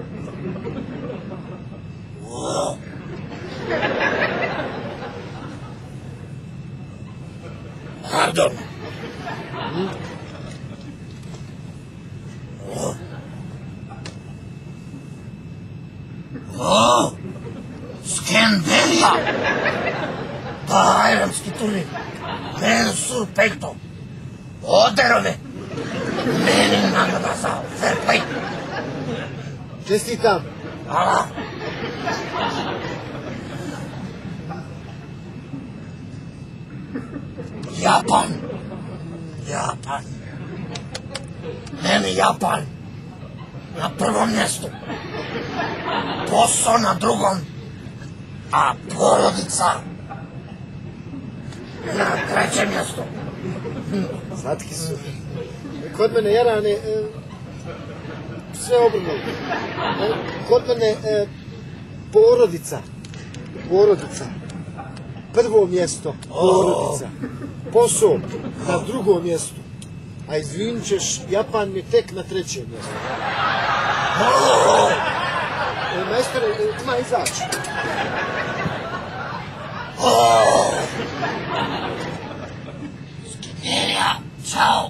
Pardon. Skenderija. Bajramski turin. Men sur pekto. Oderove. Meni nagrada za fair play. Čestitam. Hvala. Japan. Meni Japan na prvom mjestu, posao na drugom, a porodica na trećem mjestu. Slatki su. Kod mene, Jarane, sve obrnuto. Kod mene porodica. Prvo mjesto, porodica. Posao na drugom mjestu. A izvinit ćeš, Japan mi tek na trećem mjestu. Majstore, ima izaći. Skenderija, čao.